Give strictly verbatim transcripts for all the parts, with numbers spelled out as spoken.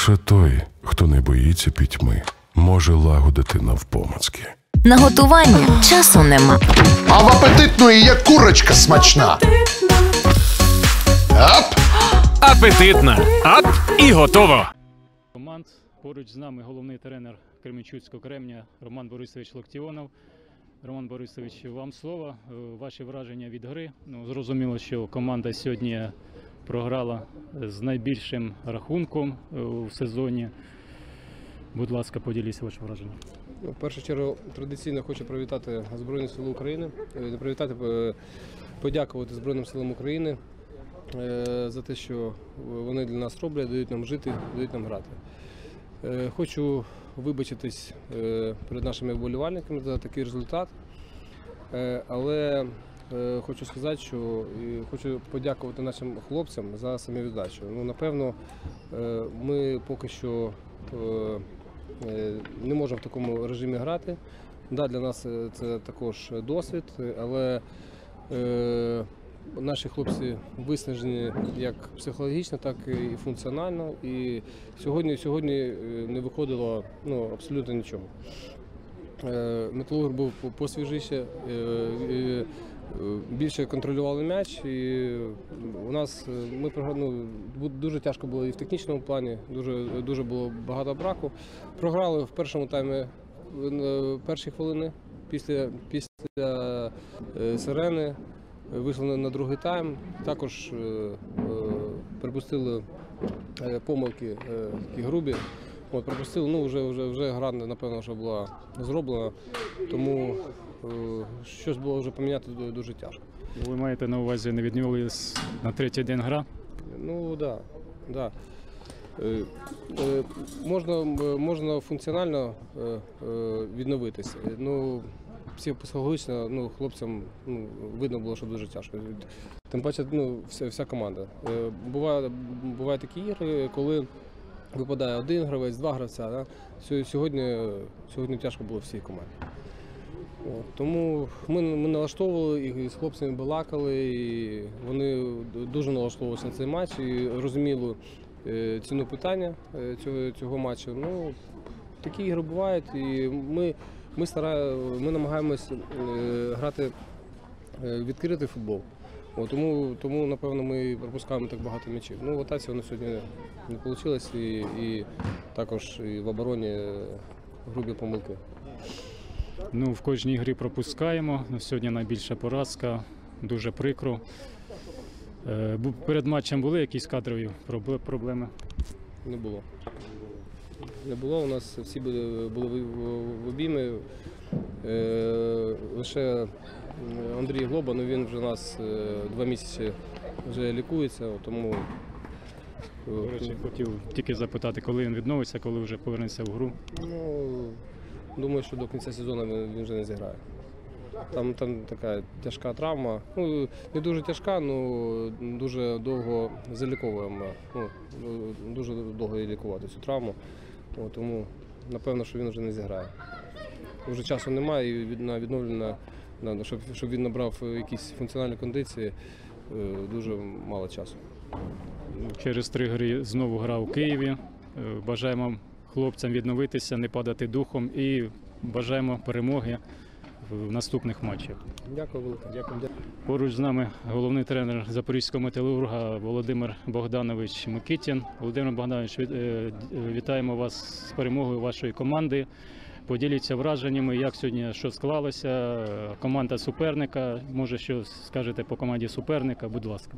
Лише той, хто не боїться пітьми, може лагодити навпомацки. На готування часу нема. А в апетитної є курочка смачна. Ап! Апетитна. Ап і готово. Команд. Поруч з нами головний тренер Кременчуцького Кремня Роман Борисович Локтіонов. Роман Борисович, вам слово. Ваші враження від гри. Ну, зрозуміло, що команда сьогодні програла з найбільшим рахунком у сезоні. Будь ласка, поділіться ваші враження. В першу чергу традиційно хочу привітати Збройні Сили України, привітати, подякувати Збройним Силам України за те, що вони для нас роблять, дають нам жити, дають нам грати. Хочу вибачитись перед нашими вболівальниками за такий результат, але хочу сказати, що хочу подякувати нашим хлопцям за самовіддачу. Ну, напевно, ми поки що не можемо в такому режимі грати. Да, для нас це також досвід, але е, наші хлопці виснажені як психологічно, так і функціонально. І сьогодні, сьогодні не виходило ну, абсолютно нічого. Е, Металург був посвіжіше, е, е, більше контролювали м'яч. І у нас ми ну, дуже тяжко було і в технічному плані, дуже, дуже було багато браку. Програли в першому таймі перші хвилини, після, після сирени вийшли на другий тайм, також е, е, припустили помилки е, такі грубі. От, припустили, ну вже, вже, вже гра, напевно, вже була зроблена, тому е, щось було вже поміняти дуже тяжко. Ви маєте на увазі, не відновились на третій день гра? Ну, так. Да, да. Е, е, можна, можна функціонально е, е, відновитися. Ну, психологічно ну, хлопцям ну, видно було, що дуже тяжко. Тим паче ну, вся, вся команда. Е, буває, бувають такі ігри, коли випадає один гравець, два гравця. Да? Сьогодні, сьогодні тяжко було всій команді. От, тому ми, ми налаштовували і з хлопцями балакали, і вони дуже налаштовувалися на цей матч і розуміли е, ціну питання е, цього, цього матчу. Ну, такі ігри бувають, і ми, ми, старає, ми намагаємось е, грати е, відкритий футбол. От, тому, тому, напевно, ми пропускаємо так багато м'ячів. Ну, в атаці воно сьогодні не вийшло, і, і також і в обороні грубі помилки. Ну, в кожній грі пропускаємо. Сьогодні найбільша поразка, дуже прикро. Е, перед матчем були якісь кадрові проблеми? Не було. Не було. У нас всі були, були в обіймі. Е, лише Андрій Глоба, ну він вже у нас два місяці вже лікується, тому... До речі, хотів тільки запитати, коли він відновиться, коли вже повернеться в гру? Ну, думаю, що до кінця сезону він вже не зіграє. Там, там така тяжка травма, ну не дуже тяжка, але дуже довго заліковуємо, ну, дуже довго її лікувати цю травму, О, тому напевно, що він вже не зіграє. Вже часу немає і на відновлення, щоб, щоб він набрав якісь функціональні кондиції, дуже мало часу. Через три гри знову гра у Києві. Бажаємо хлопцям відновитися, не падати духом і бажаємо перемоги в наступних матчах. Дякую велике. Дякую. Поруч з нами головний тренер Запорізького Металурга Володимир Богданович Микитін. Володимир Богданович, вітаємо вас з перемогою вашої команди. Поділіться враженнями, як сьогодні, що склалося, команда суперника. Може, що скажете по команді суперника, будь ласка.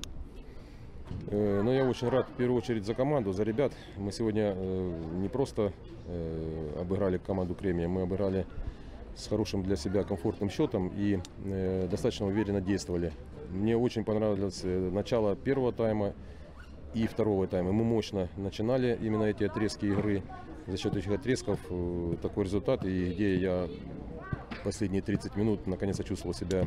Ну, я очень рад в первую очередь за команду, за ребят. Мы сегодня не просто обыграли команду Кремния, мы обыграли с хорошим для себя комфортным счетом и достаточно уверенно действовали. Мне очень понравилось начало первого тайма и второго тайма. Мы мощно начинали именно эти отрезки игры. За счет этих отрезков такой результат, и где я последние тридцать минут наконец чувствовал себя,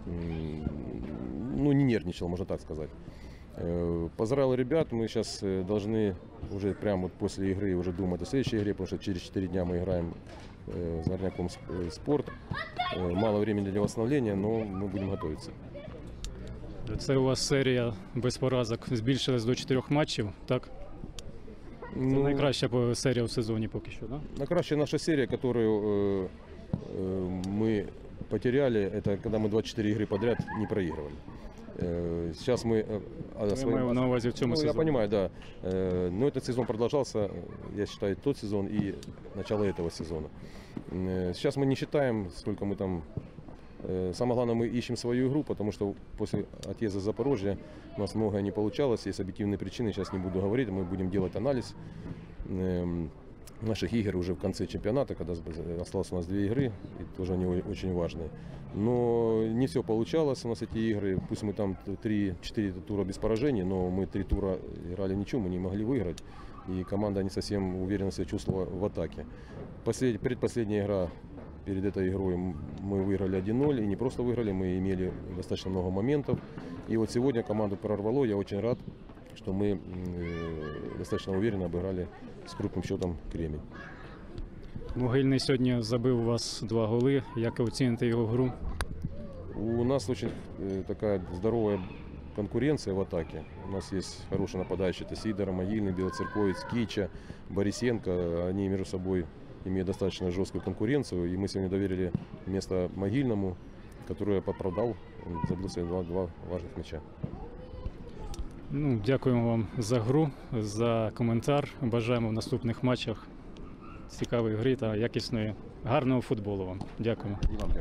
ну, не нервничал, можно так сказать. Поздравил ребят, мы сейчас должны уже прямо вот после игры уже думать о следующей игре, потому что через четыре дня мы играем с Горняком Спорт. Мало времени для восстановления, но мы будем готовиться. Це у вас серія без поразок збільшилась до чотирьох матчів, так? Це Ну, найкраща по- серія у сезоні поки що, да? Накращая наша серия, которую э, э, мы потеряли, это когда мы двадцать четыре игры подряд не проигрывали. Э, сейчас мы... э, о Я своем- маю на увазі в цьому Ну, я сезоні. понимаю, да. Э, Но этот сезон продолжался, я считаю, тот сезон и начало этого сезона. Э, Сейчас мы не считаем, сколько мы там... Э, Самое главное, мы ищем свою игру, потому что после отъезда Запорожья у нас многое не получалось. Есть объективные причины, сейчас не буду говорить, мы будем делать анализ эм, наших игр уже в конце чемпионата, когда с- осталось у нас две игры, и тоже они о- очень важные. Но не все получалось у нас эти игры, пусть мы там три-четыре тура без поражений, но мы три тура играли ничего, мы не могли выиграть, и команда не совсем уверенно себя чувствовала в атаке. Послед... Предпоследняя игра, перед этой игрой м- мы выиграли один ноль, и не просто выиграли, мы имели достаточно много моментов. И вот сегодня команду прорвало, я очень рад, что мы м, э, достаточно уверенно обыграли с крупным счетом Кремень. Могильний сьогодні забив у вас два голи. Як ви оціните його гру? У нас очень э, такая здоровая конкуренция в атаке. У нас есть хорошие нападающие, это Сидор, Могильный, Белоцерковец, Кича, Борисенко. Они между собой имеют достаточно жесткую конкуренцию. И мы сегодня доверили место Могильному, который я поправдал, он забил себе два, два важных мяча. Ну, дякуємо вам за гру, за коментар. Бажаємо в наступних матчах цікавої гри та якісної, гарного футболу вам. Дякуємо. И вам дякую.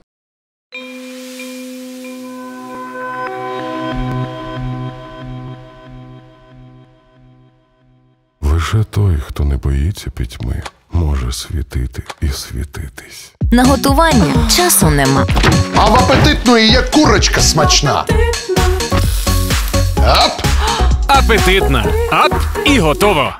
Лише той, хто не боїться пітьми, може світити і світитись. На готування часу нема. А в апетитної є курочка смачна. Ап! Апетитна! Ап і готово!